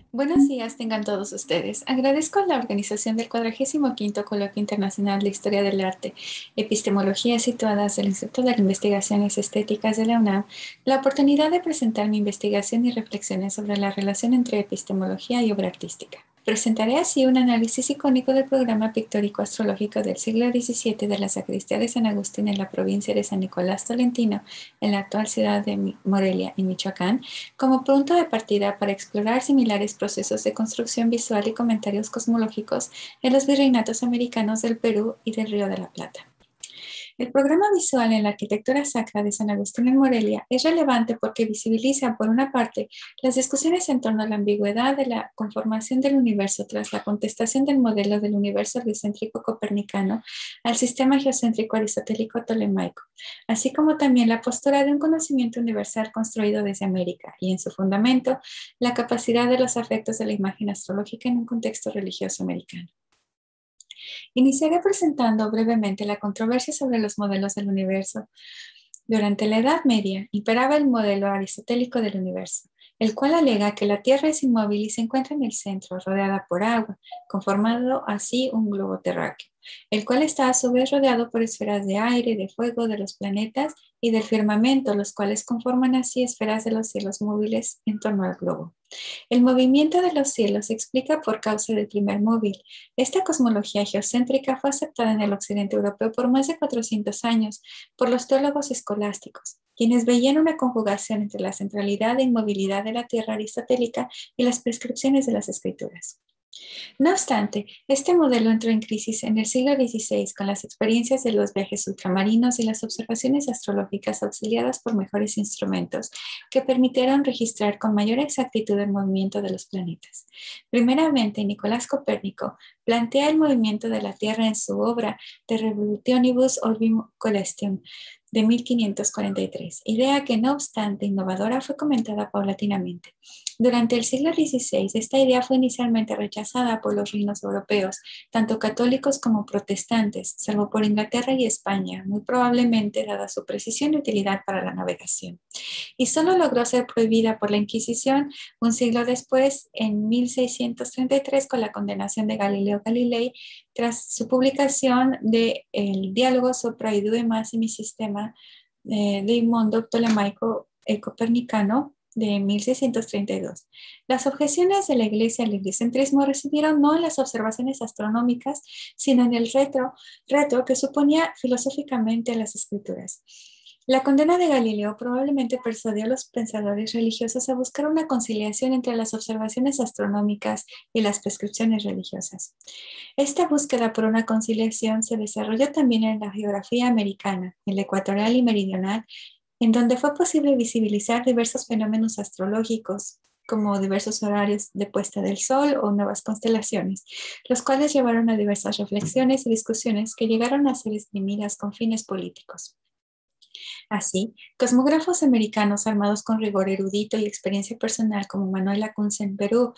Buenos días tengan todos ustedes. Agradezco a la organización del 45º Coloquio Internacional de Historia del Arte, Epistemología situadas del Instituto de Investigaciones Estéticas de la UNAM la oportunidad de presentar mi investigación y reflexiones sobre la relación entre epistemología y obra artística. Presentaré así un análisis icónico del programa pictórico astrológico del siglo XVII de la sacristía de San Agustín en la provincia de San Nicolás Tolentino, en la actual ciudad de Morelia, en Michoacán, como punto de partida para explorar similares procesos de construcción visual y comentarios cosmológicos en los virreinatos americanos del Perú y del Río de la Plata. El programa visual en la arquitectura sacra de San Agustín en Morelia es relevante porque visibiliza, por una parte, las discusiones en torno a la ambigüedad de la conformación del universo tras la contestación del modelo del universo heliocéntrico copernicano al sistema geocéntrico aristotélico tolemaico, así como también la postura de un conocimiento universal construido desde América y, en su fundamento, la capacidad de los afectos de la imagen astrológica en un contexto religioso americano. Iniciaré presentando brevemente la controversia sobre los modelos del universo. Durante la Edad Media imperaba el modelo aristotélico del universo, el cual alega que la Tierra es inmóvil y se encuentra en el centro, rodeada por agua, conformando así un globo terráqueo, el cual está a su vez rodeado por esferas de aire, de fuego, de los planetas y del firmamento, los cuales conforman así esferas de los cielos móviles en torno al globo. El movimiento de los cielos se explica por causa del primer móvil. Esta cosmología geocéntrica fue aceptada en el occidente europeo por más de 400 años por los teólogos escolásticos, quienes veían una conjugación entre la centralidad e inmovilidad de la Tierra aristotélica y las prescripciones de las Escrituras. No obstante, este modelo entró en crisis en el siglo XVI con las experiencias de los viajes ultramarinos y las observaciones astrológicas auxiliadas por mejores instrumentos que permitieron registrar con mayor exactitud el movimiento de los planetas. Primeramente, Nicolás Copérnico plantea el movimiento de la Tierra en su obra De Revolutionibus Orbis Coelestium de 1543, idea que no obstante innovadora fue comentada paulatinamente. Durante el siglo XVI, esta idea fue inicialmente rechazada por los reinos europeos, tanto católicos como protestantes, salvo por Inglaterra y España, muy probablemente dada su precisión y utilidad para la navegación. Y solo logró ser prohibida por la Inquisición un siglo después, en 1633, con la condenación de Galileo Galilei, tras su publicación de El diálogo sopra idue massimi sistema de mondo ptolemaico e copernicano, de 1632. Las objeciones de la Iglesia al heliocentrismo residieron no en las observaciones astronómicas, sino en el reto que suponía filosóficamente las escrituras. La condena de Galileo probablemente persuadió a los pensadores religiosos a buscar una conciliación entre las observaciones astronómicas y las prescripciones religiosas. Esta búsqueda por una conciliación se desarrolló también en la geografía americana, en la ecuatorial y meridional, en donde fue posible visibilizar diversos fenómenos astrológicos, como diversos horarios de puesta del sol o nuevas constelaciones, los cuales llevaron a diversas reflexiones y discusiones que llegaron a ser esgrimidas con fines políticos. Así, cosmógrafos americanos armados con rigor erudito y experiencia personal como Manuel Acuña en Perú,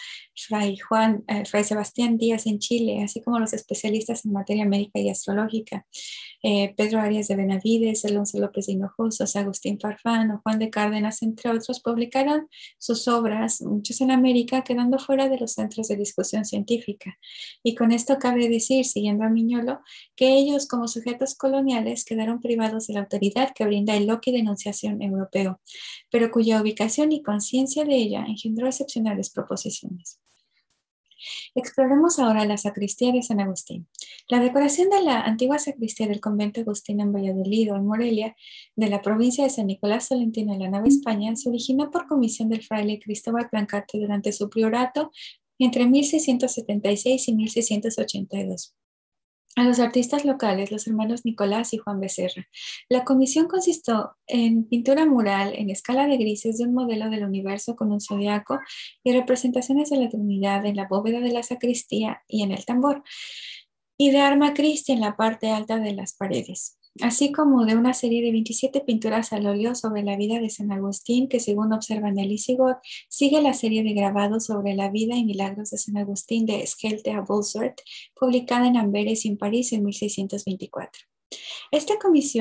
Fray Sebastián Díaz en Chile, así como los especialistas en materia médica y astrológica, Pedro Arias de Benavides, Alonso López de Hinojosa, Agustín Farfán o Juan de Cárdenas, entre otros, publicaron sus obras, muchos en América, quedando fuera de los centros de discusión científica. Y con esto cabe decir, siguiendo a Miñolo, que ellos, como sujetos coloniales, quedaron privados de la autoridad que brinda el Loki de enunciación europeo, pero cuya ubicación y conciencia de ella engendró excepcionales proposiciones. Exploremos ahora la sacristía de San Agustín. La decoración de la antigua sacristía del convento agustino en Valladolid o en Morelia, de la provincia de San Nicolás Tolentino en la Nueva España, se originó por comisión del fraile Cristóbal Plancarte durante su priorato entre 1676 y 1682. A los artistas locales, los hermanos Nicolás y Juan Becerra. La comisión consistió en pintura mural en escala de grises de un modelo del universo con un zodiaco y representaciones de la Trinidad en la bóveda de la sacristía y en el tambor, y de Arma Christi en la parte alta de las paredes, así como de una serie de 27 pinturas al óleo sobre la vida de San Agustín, que según observa Nelly Sigot, sigue la serie de grabados sobre la vida y milagros de San Agustín de Schelte a Bolsward, publicada en Amberes y en París en 1624. Esta comisión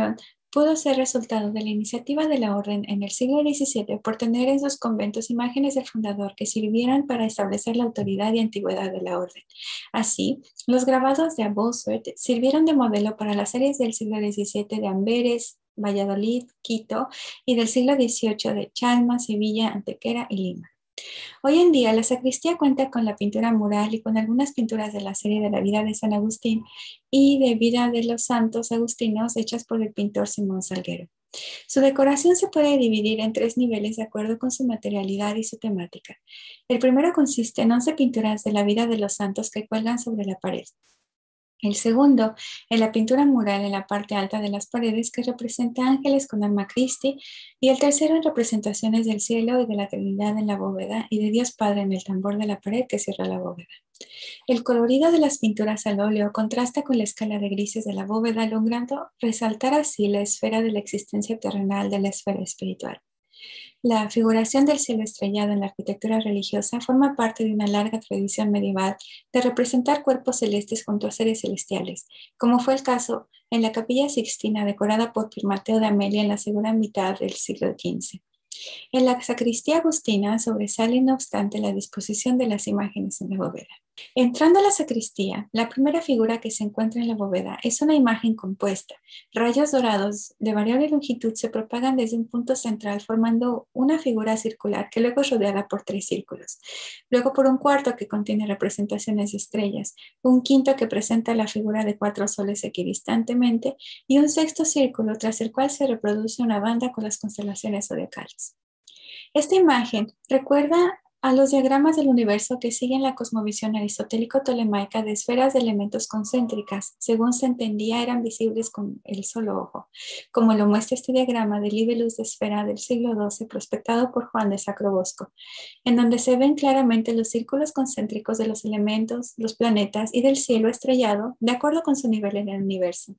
pudo ser resultado de la iniciativa de la orden en el siglo XVII por tener en sus conventos imágenes del fundador que sirvieran para establecer la autoridad y antigüedad de la orden. Así, los grabados de Bossuet sirvieron de modelo para las series del siglo XVII de Amberes, Valladolid, Quito y del siglo XVIII de Chalma, Sevilla, Antequera y Lima. Hoy en día, la sacristía cuenta con la pintura mural y con algunas pinturas de la serie de la vida de San Agustín y de vida de los santos agustinos hechas por el pintor Simón Salguero. Su decoración se puede dividir en 3 niveles de acuerdo con su materialidad y su temática. El primero consiste en 11 pinturas de la vida de los santos que cuelgan sobre la pared. El segundo, en la pintura mural en la parte alta de las paredes que representa ángeles con alma Christi, y el tercero en representaciones del cielo y de la Trinidad en la bóveda y de Dios Padre en el tambor de la pared que cierra la bóveda. El colorido de las pinturas al óleo contrasta con la escala de grises de la bóveda, logrando resaltar así la esfera de la existencia terrenal de la esfera espiritual. La figuración del cielo estrellado en la arquitectura religiosa forma parte de una larga tradición medieval de representar cuerpos celestes junto a seres celestiales, como fue el caso en la Capilla Sixtina decorada por Mateo de Amelia en la segunda mitad del siglo XV. En la sacristía agustina sobresale, no obstante, la disposición de las imágenes en la bóveda. Entrando a la sacristía, la primera figura que se encuentra en la bóveda es una imagen compuesta. Rayos dorados de variable longitud se propagan desde un punto central formando una figura circular que luego es rodeada por 3 círculos. Luego por un cuarto que contiene representaciones de estrellas, un quinto que presenta la figura de 4 soles equidistantemente y un sexto círculo tras el cual se reproduce una banda con las constelaciones zodiacales. Esta imagen recuerda a los diagramas del universo que siguen la cosmovisión aristotélico-tolemaica de esferas de elementos concéntricas, según se entendía eran visibles con el solo ojo, como lo muestra este diagrama del libelus de esfera del siglo XII prospectado por Juan de Sacrobosco, en donde se ven claramente los círculos concéntricos de los elementos, los planetas y del cielo estrellado de acuerdo con su nivel en el universo.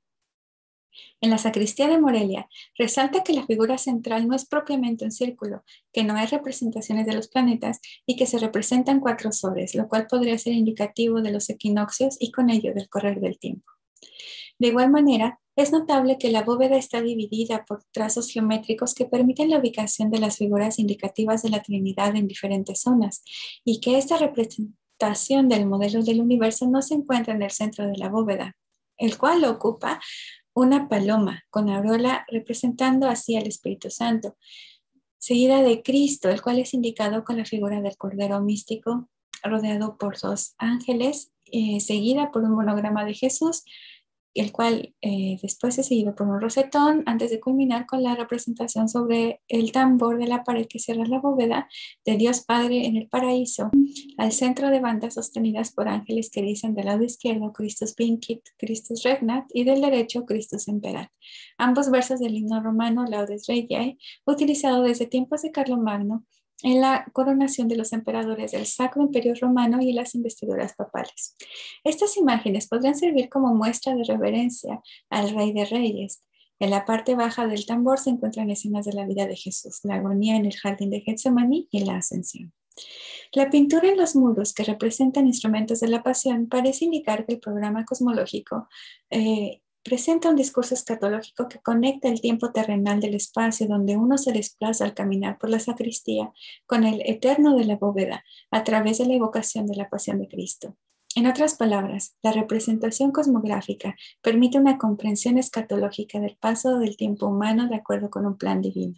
En la sacristía de Morelia, resalta que la figura central no es propiamente un círculo, que no hay representaciones de los planetas y que se representan 4 soles, lo cual podría ser indicativo de los equinoccios y con ello del correr del tiempo. De igual manera, es notable que la bóveda está dividida por trazos geométricos que permiten la ubicación de las figuras indicativas de la Trinidad en diferentes zonas y que esta representación del modelo del universo no se encuentra en el centro de la bóveda, el cual ocupa una paloma con aureola representando así al Espíritu Santo, seguida de Cristo, el cual es indicado con la figura del Cordero místico rodeado por 2 ángeles, seguida por un monograma de Jesús, el cual después es seguido por un rosetón, antes de culminar con la representación sobre el tambor de la pared que cierra la bóveda de Dios Padre en el paraíso, al centro de bandas sostenidas por ángeles que dicen del lado izquierdo Christus vincit, Christus regnat y del derecho Christus imperat. Ambos versos del himno romano Laudes Regiae, utilizado desde tiempos de Carlomagno en la coronación de los emperadores del Sacro Imperio Romano y en las investiduras papales. Estas imágenes podrían servir como muestra de reverencia al Rey de Reyes. En la parte baja del tambor se encuentran escenas de la vida de Jesús, la agonía en el jardín de Getsemaní y la ascensión. La pintura en los muros que representan instrumentos de la pasión parece indicar que el programa cosmológico presenta un discurso escatológico que conecta el tiempo terrenal del espacio donde uno se desplaza al caminar por la sacristía con el eterno de la bóveda a través de la evocación de la pasión de Cristo. En otras palabras, la representación cosmográfica permite una comprensión escatológica del paso del tiempo humano de acuerdo con un plan divino.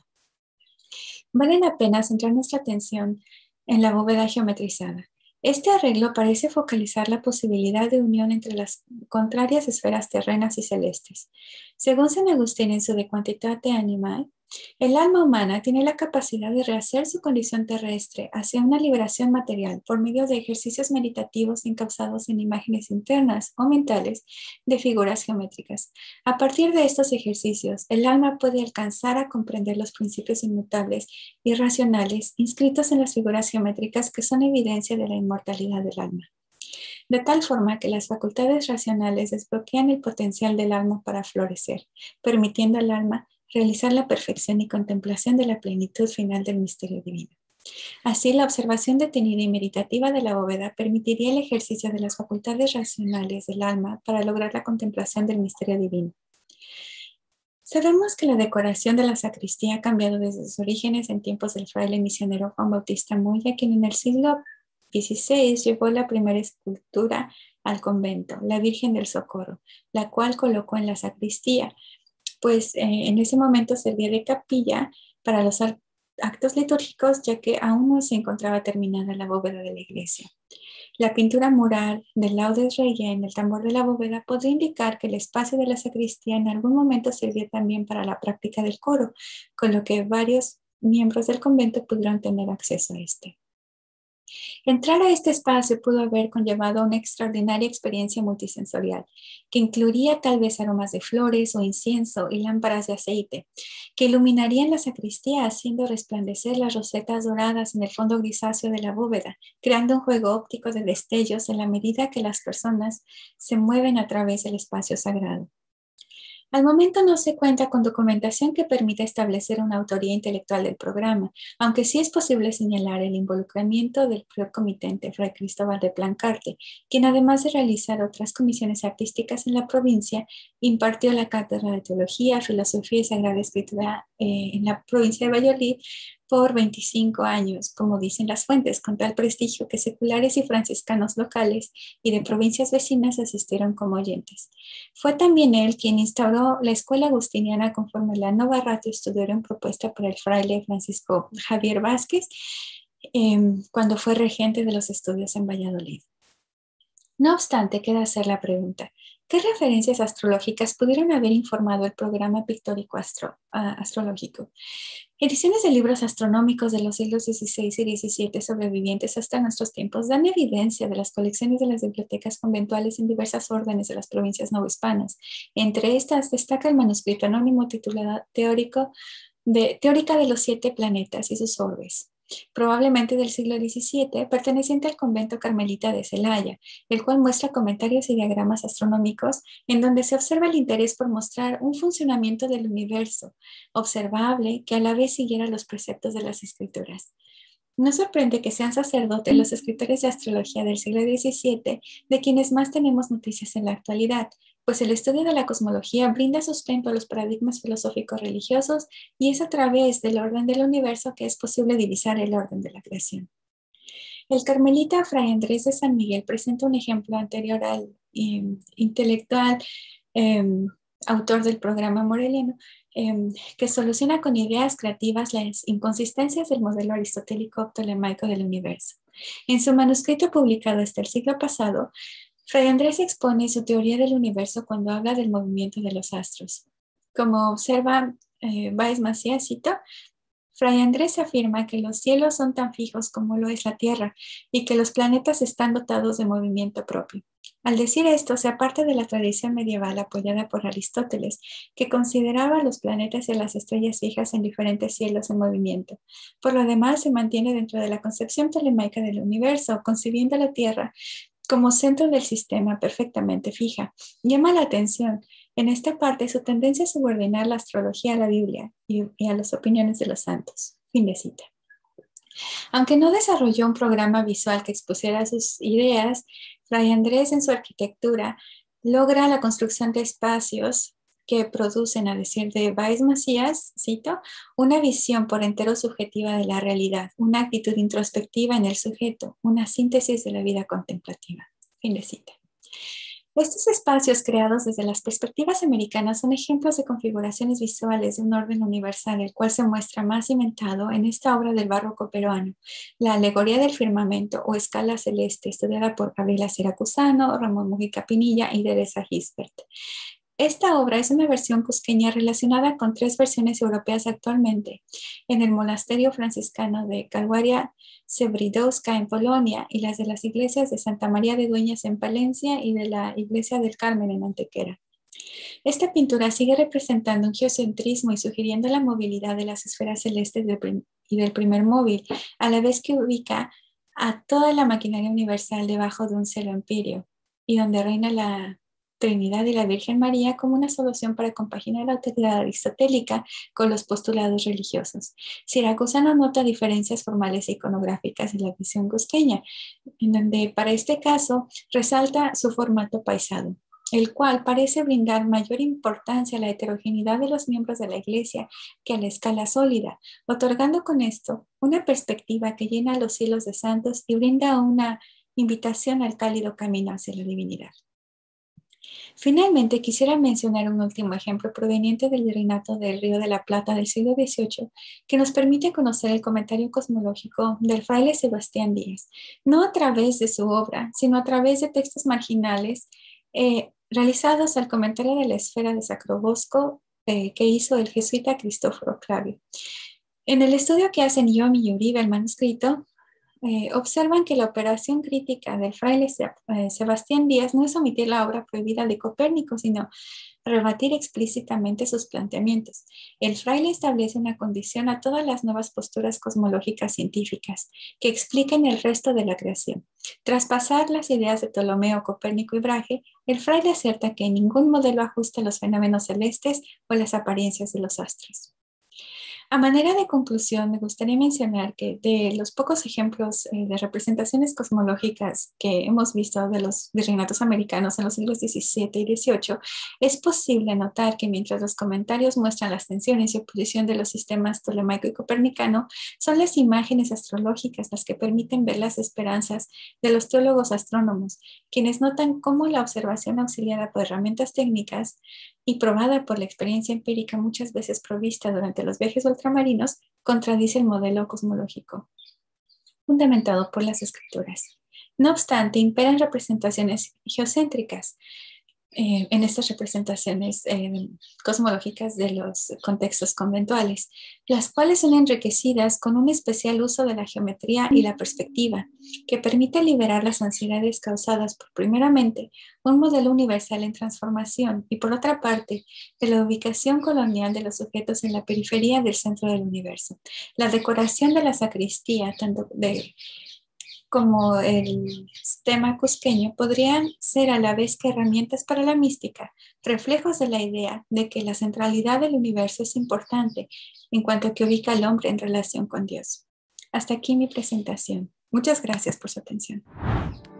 Vale la pena centrar nuestra atención en la bóveda geometrizada. Este arreglo parece focalizar la posibilidad de unión entre las contrarias esferas terrenas y celestes. Según San Agustín en su De Quantitate Animae, el alma humana tiene la capacidad de rehacer su condición terrestre hacia una liberación material por medio de ejercicios meditativos encausados en imágenes internas o mentales de figuras geométricas. A partir de estos ejercicios, el alma puede alcanzar a comprender los principios inmutables y racionales inscritos en las figuras geométricas que son evidencia de la inmortalidad del alma. De tal forma que las facultades racionales desbloquean el potencial del alma para florecer, permitiendo al alma realizar la perfección y contemplación de la plenitud final del misterio divino. Así, la observación detenida y meditativa de la bóveda permitiría el ejercicio de las facultades racionales del alma para lograr la contemplación del misterio divino. Sabemos que la decoración de la sacristía ha cambiado desde sus orígenes en tiempos del fraile misionero Juan Bautista Moya, quien en el siglo XVI llevó la primera escultura al convento, la Virgen del Socorro, la cual colocó en la sacristía, pues en ese momento servía de capilla para los actos litúrgicos, ya que aún no se encontraba terminada la bóveda de la iglesia. La pintura mural del Laudes Rey en el tambor de la bóveda podría indicar que el espacio de la sacristía en algún momento sirvió también para la práctica del coro, con lo que varios miembros del convento pudieron tener acceso a este. Entrar a este espacio pudo haber conllevado una extraordinaria experiencia multisensorial, que incluiría tal vez aromas de flores o incienso y lámparas de aceite, que iluminarían la sacristía haciendo resplandecer las rosetas doradas en el fondo grisáceo de la bóveda, creando un juego óptico de destellos en la medida que las personas se mueven a través del espacio sagrado. Al momento no se cuenta con documentación que permita establecer una autoría intelectual del programa, aunque sí es posible señalar el involucramiento del prior comitente, Fray Cristóbal de Plancarte, quien además de realizar otras comisiones artísticas en la provincia, impartió la cátedra de Teología, Filosofía y Sagrada Escritura en la provincia de Valladolid por 25 años, como dicen las fuentes, con tal prestigio que seculares y franciscanos locales y de provincias vecinas asistieron como oyentes. Fue también él quien instauró la escuela agustiniana conforme la Nova Ratio Studiorum propuesta por el fraile Francisco Javier Vázquez cuando fue regente de los estudios en Valladolid. No obstante, queda hacer la pregunta, ¿qué referencias astrológicas pudieron haber informado el programa pictórico astrológico? Ediciones de libros astronómicos de los siglos XVI y XVII sobrevivientes hasta nuestros tiempos dan evidencia de las colecciones de las bibliotecas conventuales en diversas órdenes de las provincias novohispanas. Entre estas destaca el manuscrito anónimo titulado Teórica de los 7 planetas y sus orbes, probablemente del siglo XVII, perteneciente al convento carmelita de Celaya, el cual muestra comentarios y diagramas astronómicos en donde se observa el interés por mostrar un funcionamiento del universo observable que a la vez siguiera los preceptos de las escrituras. No sorprende que sean sacerdotes los escritores de astrología del siglo XVII de quienes más tenemos noticias en la actualidad, pues el estudio de la cosmología brinda sustento a los paradigmas filosóficos religiosos y es a través del orden del universo que es posible divisar el orden de la creación. El carmelita Fray Andrés de San Miguel presenta un ejemplo anterior al intelectual autor del programa moreliano, que soluciona con ideas creativas las inconsistencias del modelo aristotélico ptolemaico del universo. En su manuscrito publicado hasta el siglo pasado, Fray Andrés expone su teoría del universo cuando habla del movimiento de los astros. Como observa Báez Macías, cito, Fray Andrés afirma que los cielos son tan fijos como lo es la Tierra y que los planetas están dotados de movimiento propio. Al decir esto, se aparta de la tradición medieval apoyada por Aristóteles, que consideraba a los planetas y a las estrellas fijas en diferentes cielos en movimiento. Por lo demás, se mantiene dentro de la concepción tolemaica del universo, concibiendo la Tierra como centro del sistema perfectamente fija. Llama la atención en esta parte su tendencia a subordinar la astrología a la Biblia y a las opiniones de los santos. Fin de cita. Aunque no desarrolló un programa visual que expusiera sus ideas, Fray Andrés en su arquitectura logra la construcción de espacios que producen, a decir de Báez Macías, cito, una visión por entero subjetiva de la realidad, una actitud introspectiva en el sujeto, una síntesis de la vida contemplativa. Fin de cita. Estos espacios creados desde las perspectivas americanas son ejemplos de configuraciones visuales de un orden universal, el cual se muestra más cimentado en esta obra del barroco peruano, la alegoría del firmamento o escala celeste, estudiada por Gabriela Siracusano, Ramón Mujica Pinilla y Teresa Gisbert. Esta obra es una versión cusqueña relacionada con 3 versiones europeas actualmente, en el monasterio franciscano de Kalwaria Sebridowska en Polonia y las de las iglesias de Santa María de Dueñas en Palencia y de la Iglesia del Carmen en Antequera. Esta pintura sigue representando un geocentrismo y sugiriendo la movilidad de las esferas celestes y del primer móvil, a la vez que ubica a toda la maquinaria universal debajo de un cielo empíreo, y donde reina la Trinidad y la Virgen María como una solución para compaginar la autoridad aristotélica con los postulados religiosos. Siracusano nota diferencias formales e iconográficas en la visión cusqueña, en donde para este caso resalta su formato paisado. el cual parece brindar mayor importancia a la heterogeneidad de los miembros de la Iglesia que a la escala sólida, otorgando con esto una perspectiva que llena los cielos de santos y brinda una invitación al cálido camino hacia la divinidad. Finalmente, quisiera mencionar un último ejemplo proveniente del Virreinato del Río de la Plata del siglo XVIII, que nos permite conocer el comentario cosmológico del fraile Sebastián Díaz, no a través de su obra, sino a través de textos marginales realizados al comentario de la esfera de Sacrobosco que hizo el jesuita Cristóforo Clavio. En el estudio que hacen Yomi y Uribe, el manuscrito, observan que la operación crítica del fraile Sebastián Díaz no es omitir la obra prohibida de Copérnico, sino rebatir explícitamente sus planteamientos. El fraile establece una condición a todas las nuevas posturas cosmológicas científicas que expliquen el resto de la creación. Tras pasar las ideas de Ptolomeo, Copérnico y Brahe, el fraile acerta que ningún modelo ajusta los fenómenos celestes o las apariencias de los astros. A manera de conclusión, me gustaría mencionar que de los pocos ejemplos de representaciones cosmológicas que hemos visto de los virreinatos americanos en los siglos XVII y XVIII, es posible notar que mientras los comentarios muestran las tensiones y oposición de los sistemas ptolemaico y copernicano, son las imágenes astrológicas las que permiten ver las esperanzas de los teólogos astrónomos, quienes notan cómo la observación auxiliada por herramientas técnicas y probada por la experiencia empírica muchas veces provista durante los viajes ultramarinos, contradice el modelo cosmológico fundamentado por las escrituras. No obstante, imperan representaciones geocéntricas en estas representaciones cosmológicas de los contextos conventuales, las cuales son enriquecidas con un especial uso de la geometría y la perspectiva, que permite liberar las ansiedades causadas por, primeramente, un modelo universal en transformación y, por otra parte, de la ubicación colonial de los sujetos en la periferia del centro del universo. La decoración de la sacristía, tanto como el tema cusqueño, podrían ser a la vez que herramientas para la mística, reflejos de la idea de que la centralidad del universo es importante en cuanto a que ubica al hombre en relación con Dios. Hasta aquí mi presentación. Muchas gracias por su atención.